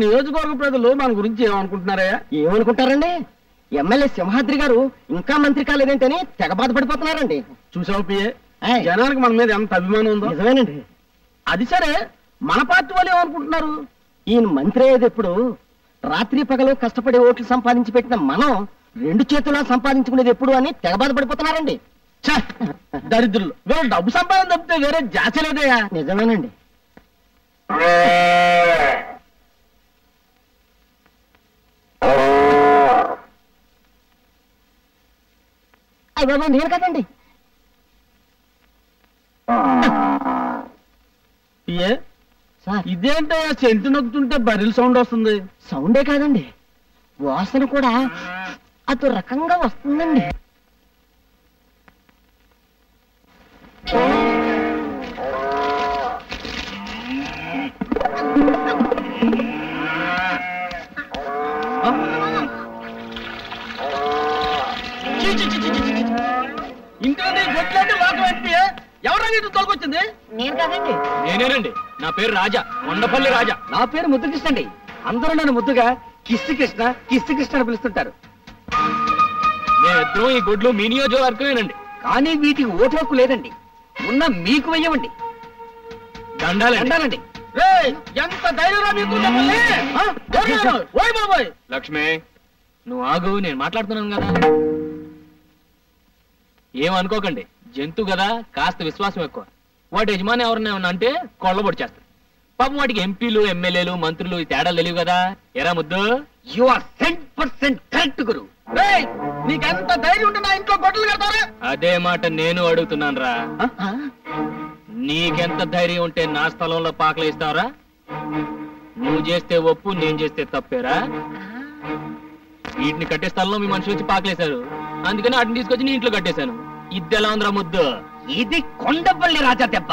నియోజకవర్గ ప్రజలు మన గురించి ఏమనుకుంటున్నారా? ఏమనుకుంటారండి? ఎమ్మెల్యే సింహాద్రి గారు ఇంకా మంత్రి కాలేదేంటని తెగ బాధపడిపోతున్నారండి. చూసావు పిఏ, జనానికి మన మీద ఎంత అభిమానం ఉందో. నిజమేనండి. అది సరే, మన పార్టీ వాళ్ళు ఏమనుకుంటున్నారు? ఈయన మంత్రి అయ్యేది ఎప్పుడు? రాత్రి పగలు కష్టపడి ఓట్లు సంపాదించి పెట్టిన మనం 2 చేతుల్లో సంపాదించుకునేది ఎప్పుడు అని తెగ బాధపడిపోతున్నారండి. దరిద్రులు, వేరే డబ్బు సంపాదన తప్పితే వేరే జాచలేదయా. నిజమేనండి. అయ్య బాబా, నేను కదండి. ఇదేంటయ్యా, చెంటు నొక్కుతుంటే బరిల్ సౌండ్ వస్తుంది? సౌండే కాదండి, వాసన కూడా అదో రకంగా వస్తుందండి. తొలగొచ్చింది? నేను కాదండి. నేనేనండి. నా పేరు రాజా, కొండపల్లి రాజా. నా పేరు ముద్దుకృష్ణ అండి. అందరూ నన్ను ముద్దుగా కిస్సు కృష్ణ అని పిలుస్తుంటారు. మేమిద్దరం ఈ గుడ్లు మీ నియోజకవర్గమేనండి. కానీ వీటికి ఓటు హక్కు లేదండి. ఉన్న మీకు వెయ్యమండి. దండాలండి. ఎంత ధైర్యం! లక్ష్మి, నువ్వు ఆగు, నేను మాట్లాడుతున్నాను కదా. ఏమనుకోకండి, జంతు కదా, కాస్త విశ్వాసం ఎక్కువ. వాటి యజమాని ఎవరన్నా ఉన్నా అంటే కొళ్ళబొడి చేస్తారు. పాపం వాటికి ఎంపీలు, ఎమ్మెల్యేలు, మంత్రులు ఈ తేడాలు తెలియవు కదా. ఎరా ముద్దు, యు ఆర్ 100% కరెక్ట్ గురు. నీకెంత ధైర్యం ఉంటే నా ఇంట్లో గొడ్డలు కడతారా? అదే మాట నేను అడుగుతున్నాను రా. నీకెంత ధైర్యం ఉంటే నా స్థలంలో పాకలు ఇస్తావరా? నువ్వు చేస్తే ఒప్పు, నేను చేస్తే తప్పేరా? వీటిని కట్టే స్థలంలో మీ మనుషులు వచ్చి పాకలేశారు, అందుకని వాటిని తీసుకొచ్చి నీ ఇంట్లో కట్టేశాను. ఇద్దెలా ఉందిరా ముద్దు? ఇది కొండపల్లి రాజా దెబ్బ.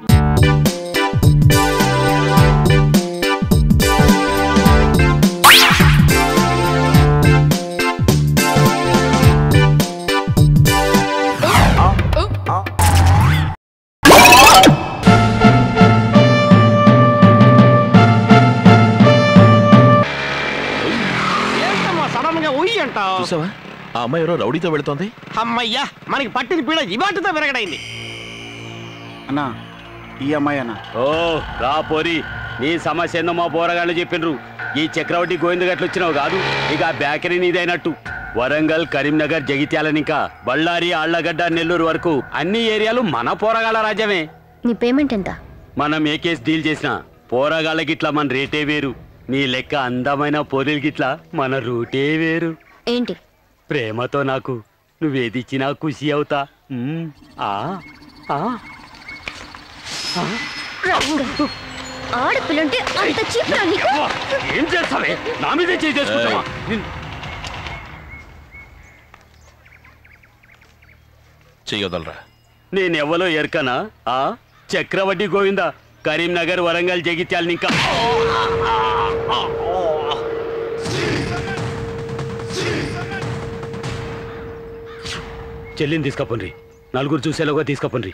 చూసావా, ఆ అమ్మాయి ఎవరో రౌడీతో వెళుతోంది. అమ్మయ్యా, మనకి పట్టిన పీడ ఇవాటితో విరగడైంది. అన్నా, ఈ అమ్మాయి అన్నా. ఓ రా పోరి, నీ సమస్య ఏందో మా పోరగాళ్ళు చెప్పిండ్రు. ఈ చక్రవర్తి గోవింద గట్లు వచ్చినావు కాదు, ఇక బేకరీ నీదైనట్టు. వరంగల్, కరీంనగర్, జగిత్యాలని ఇంకా బళ్ళారి, ఆళ్లగడ్డ, నెల్లూరు వరకు అన్ని ఏరియాలు మన పోరగాళ్ళ రాజ్యమే. నీ పేమెంట్ ఎంత? మనం ఏ కేసు డీల్ చేసినా పోరగాళ్ళ గిట్లా మన రేటే వేరు. నీ లెక్క అందమైన పోరీలు గిట్లా మన రూటే వేరు. ఏంటి? ప్రేమతో నాకు నువ్వేదిచ్చినా ఖుషి అవుతా. ఆడపిల్లంటే అంత చీప్రా నీకు? ఏం చేస్తావే, నా మీదే చేసుకుంటావా? చెయ్యొదలరా. నేనెవ్వలో ఎరకనా? చక్రవర్తి గోవింద, కరీంనగర్, వరంగల్, జగిత్యాలని ఇంకా చెల్లిని తీసుకపోండి, నలుగురు చూసేలోగా తీసుకపోండి.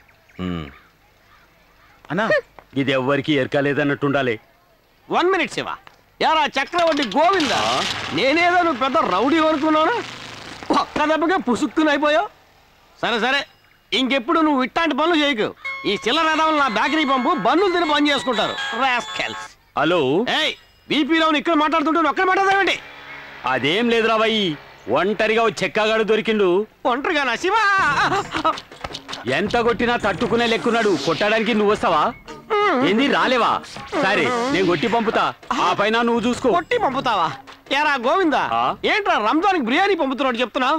అన్నా, ఇది ఎవ్వరికి ఎరకలేదన్నట్టుండాలి. 1 minute శివ. యారా చక్రవర్తి గోవింద, నేనేదో నువ్వు పెద్ద రౌడీ అనుకున్నాను, ఒక్క దెబ్బకే పుసుక్కుని అయిపోయావు. సరే సరే, ఇంకెప్పుడు నువ్వు ఇట్లాంటి పనులు చేయకు. ఈ చిల్లరదవులు నా బేకరీ పంపు, బన్నులు తిని పని చేసుకుంటారు. హలో, బీపీలో ఇక్కడ మాట్లాడుతుంటే నువ్వు ఒక్కడ మాట్లాడదామండి. అదేం లేదురా బాయి, ఒంటరిగా చెక్కగాడు దొరికిండు. ఒంటరిగా శివా? ఎంత కొట్టినా తట్టుకునే లెక్కున్నాడు. కొట్టడానికి నువ్వు వస్తావా? ఏంది రాలేవా? సరే, నేను కొట్టి పంపుతా, ఆ పైన నువ్వు చూసుకో. కొట్టి పంపుతావా? ఏరా గోవిందా, ఏంట్రా రంజాన్కి బిర్యానీ పంపుతున్నాడు చెప్తున్నావు?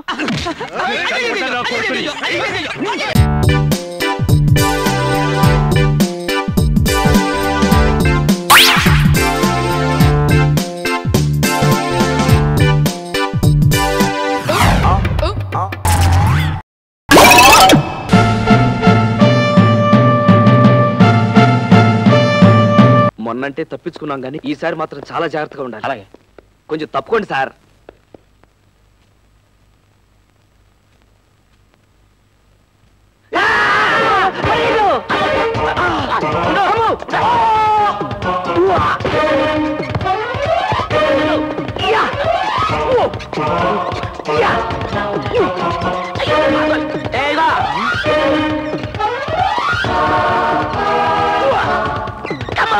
మొన్నంటే తప్పించుకున్నాం కానీ ఈసారి మాత్రం చాలా జాగ్రత్తగా ఉండాలి. అలాగే, కొంచెం తప్పుకోండి సార్.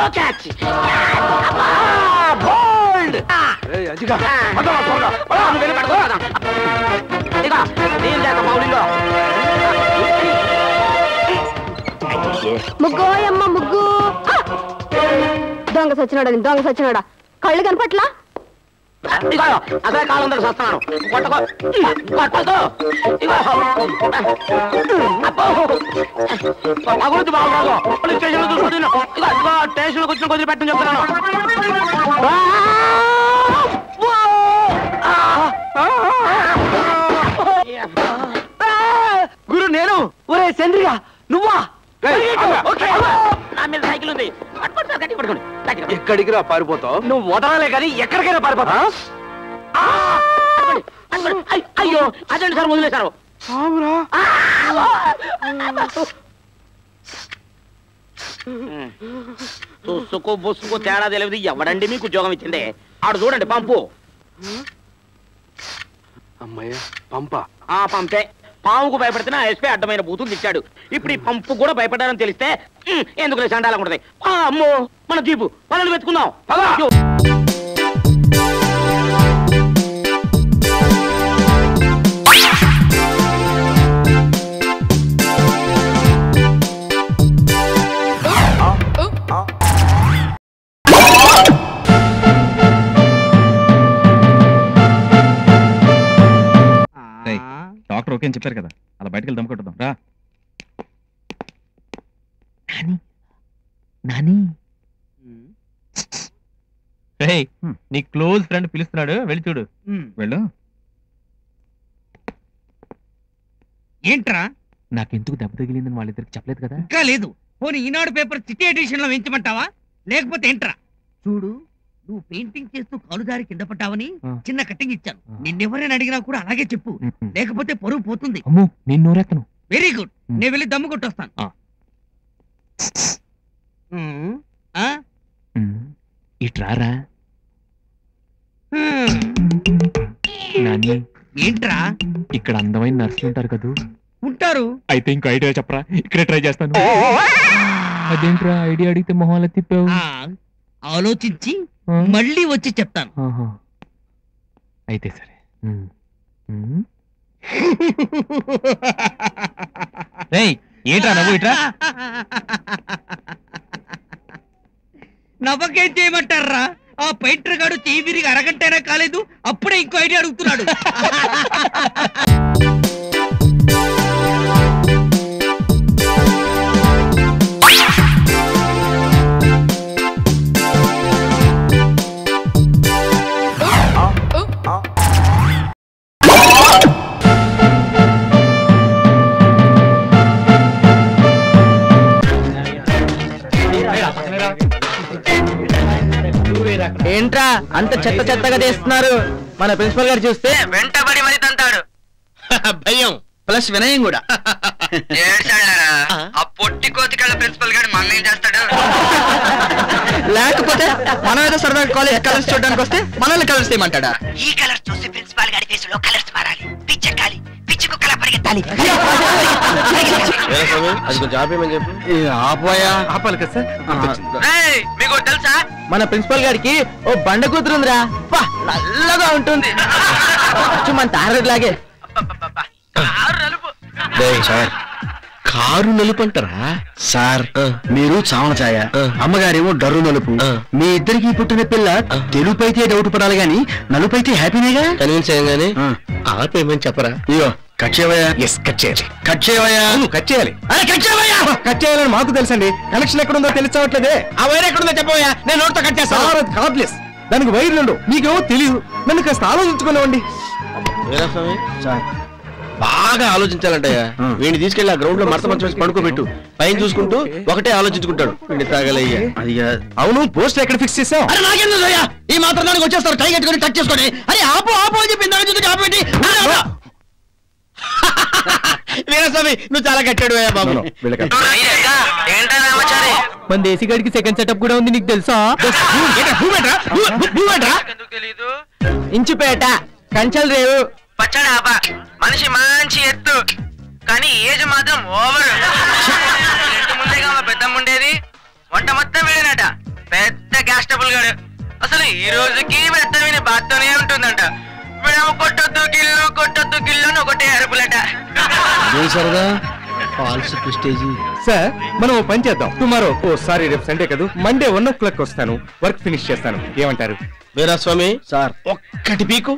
ముగ్గోయమ్మ ముగ్గు. దొంగ సచ్చినాడా కళ్ళు కనపట్లా? అదే కాలంలో వస్తున్నాను. అభివృద్ధి బాబు పోలీస్ స్టేషన్ స్టేషన్ వచ్చిన కొద్దిగా పెట్టని చెప్తున్నాను. గురు నేను. ఒరే చంద్రిగా నువ్వా? నా మీద సైకిల్ ఉంది. ఎక్కడికి రా పారిపోతావు? నువ్వు వదలలే కానీ ఎక్కడికైనా పారిపోతా. అయ్యో అదండి సార్ వదిలేశారు. చూసుకో బొసుకో తేడా తెలియదు. ఎవడండి మీకు ఉద్యోగం ఇచ్చింది? ఆడు చూడండి పంపు. అమ్మయ్య పంప. పంపే. పాముకు భయపడితే ఎస్పీ అడ్డమైన బూతులు ఇచ్చాడు. ఇప్పుడు ఈ పంపు కూడా భయపడ్డారని తెలిస్తే ఎందుకు చండాలకుంటది. అమ్మో మన జీపు పనులు వెతుకుందాం. డాక్టర్ ఓకే అని చెప్పారు కదా, అలా బయటకు వెళ్ళి దమ్ముకొట్టుదాం రా. నాని నీ క్లోజ్ ఫ్రెండ్ పిలుస్తున్నాడు, వెళ్ళి చూడు. వెళ్ళు. ఏంట్రా నాకెందుకు దెబ్బ తగిలిందని వాళ్ళిద్దరికి చెప్పలేదు కదా? ఇంకా లేదు. పోనీ ఈనాడు పేపర్ చిట్టి ఎడిషన్ లో వేయించమంటావా? లేకపోతే ఏంట్రా? చూడు, నువ్వు పెయింటింగ్ చేస్తూ కాలుదారి కింద పడ్డావని చిన్న కట్టింగ్ ఇచ్చాను. నిన్నెవరైనా అడిగినా కూడా అలాగే చెప్పు, లేకపోతే పరువు పోతుంది. అమ్మో నేను నోరెత్తను. వెరీ గుడ్, నేను వెళ్ళి దమ్ము కొట్టొస్తాను. ఇట్రారా. నాని ఏంట్రా? ఇక్కడ అందమైన నర్సులు ఉంటారు కదా? ఉంటారు. అయితే ఇంకో ఐడియా చెప్పరా, ఇక్కడే ట్రై చేస్తాను. అదేంట్రా ఐడియా అడిగితే మొహాల తిప్పావు? ఆలోచించి మళ్ళీ వచ్చి చెప్తాను. అయితే సరే. ఏంట్రా నవ్వు? ఇట్రా. నవ్వకేం చేయమంటారా? ఆ పెయింటర్ గాడు చెయ్యి విరిగి అరగంటైనా కాలేదు, అప్పుడే ఇంకో ఐడియా అడుగుతున్నాడు. ఏంట్రా అంత చెత్త చెత్తగా చేస్తున్నారు? మన ప్రిన్సిపల్ గారు చూస్తే వెంటబడి మరి తంతాడు. భయం ప్లస్ వినయం కూడా. ఆ పొట్టి కోతికళ్ళ ప్రిన్సిపల్ గారు మనం ఏం చేస్తాడు? లేకపోతే మనం ఏదో సరదా కాలేజ్ కలర్స్ చూడడానికి వస్తే మనల్ని కలర్స్ చేయమంటాడా? ఈ కలర్స్ చూసి ప్రిన్సిపాల్ గారి ఫేస్ లో కలర్స్ మారాలి. పిచ్చెక్కాలి, పిచ్చి కుక్కలా పరిగెత్తాలి. అది కొంచెం ఆపేమని చెప్పు. ఆపాలి కదా సార్. మీకు తెలుసా మన ప్రిన్సిపల్ గారికి ఓ బండ కూతురుందిరా. నల్లగా ఉంటుంది, మన తారడు లాగే. సార్ కారు నలుపు అంటారా సార్? మీరు చావన ఛాయ, అమ్మగారేమో డర్రు నలుపు. మీ ఇద్దరికి పుట్టిన పిల్ల తెలుపు అయితే డౌట్ పడాలి గాని నలుపు అయితే హ్యాపీనేగా. కన్విన్స్ అయ్యాగానే ఆపేమని చెప్పరా? అయ్యో కట్ చేయవయ్యా. ఎస్ కట్ చేయాలి. కట్ చేయవయ్యా. కట్ చేయాలి. అరే కట్ చేయవయ్యా. కట్ చేయాలని మాకు తెలుసండి, కనెక్షన్ ఎక్కడుందో తెలిసావట్లేదే. ఆ వైర్ ఎక్కడుందో చెప్పవయ్యా, నేను నోట్తో కట్ చేస్తాను. కార్డ్లెస్, దానికి వైర్లు ఉండవు. మీకేమో తెలియదు. నన్ను కాస్త ఆలోచించుకునేవ్వండి. బాగా ఆలోచించాలంటయ్యా. వీడిని తీసుకెళ్లి ఆ గ్రౌండ్ లో మడత మంచం వేసి పడుకోబెట్టు. పైన చూసుకుంటూ ఒకటే ఆలోచించుకుంటాడు. వీడిని తాగలయ్యా. అది అవును, పోస్ట్ ఎక్కడ ఫిక్స్ చేసావు? అరే నాకెందుకు అయ్యా, ఈ మాత్రం దానికి వచ్చేస్తారు టై కట్టుకొని టచ్ చేసుకొని. అరే ఆపు ఆపు అని చెప్పి దాని ఆపేటి. వీరస్వామి నువ్వు చాలా కట్టాడు అయ్యా బాబు. మన దేశీ గడికి సెకండ్ సెటప్ కూడా ఉంది, నీకు తెలుసా? ఇంచుపేట కంచెల రేవు పచ్చడాపా. మనిషి మంచి ఎత్తు, కానీ ఏజ్ మాత్రం ఓవర్. ఇంటి ముందేగా మా పెద్దమ్మ ఉండేది. వంట మొత్తం వెళ్ళినట. బాబులు గారు అసలు ఈ రోజుకి పెద్ద విని బాత్తోనే ఉంటుందంట. మేము కొట్టొద్దు గిల్లు అని ఒకటే అరుపులట. Falls prestige. సార్ మనం ఓ పని చేద్దాం. టుమారో సారీ రేపు సండే కదా, మండే 1 o'clock వస్తాను, వర్క్ ఫినిష్ చేస్తాను. ఏమంటారు? వీరాస్వామి సార్ ఒక్కటి పీకు.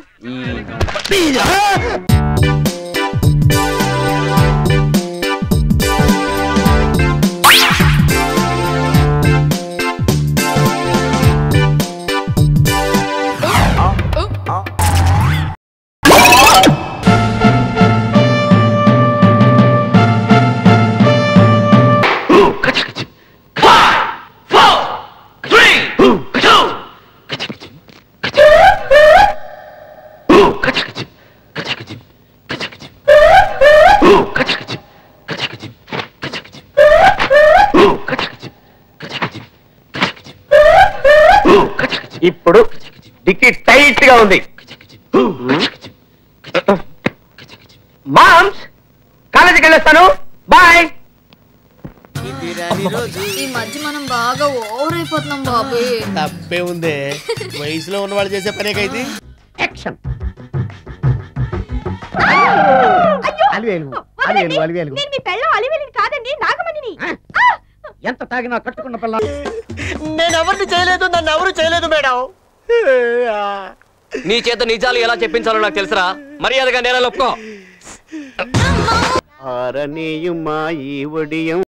ఇప్పుడు డిక్కీ టైట్ గా ఉంది. మామ్స్ కాలేజీకి వెళ్ళొస్తాను, బాయ్. ఈ మధ్య మనం బాగా ఓవర్ అయిపోతున్నాం బాబు. తప్పే ఉందే, వయసులో ఉన్నవాళ్ళు చేసే పనేకైతే. యాక్షన్. ఎంత తాగినా కట్టుకున్న పిల్ల. నేను ఎవరిని చేయలేదు, నన్ను ఎవరు చేయలేదు మేడం. నీ చేత నిజాలు ఎలా చెప్పించాలో నాకు తెలుసురా. మర్యాదగా నేల ఒప్పుకో. ఆరనీయుమా ఈ ఒడియం